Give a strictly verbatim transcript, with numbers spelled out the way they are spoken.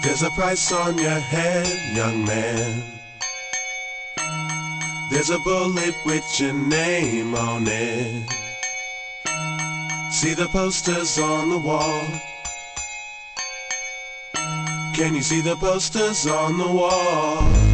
There's a price on your head, young man. There's a bullet with your name on it. See the posters on the wall? Can you see the posters on the wall?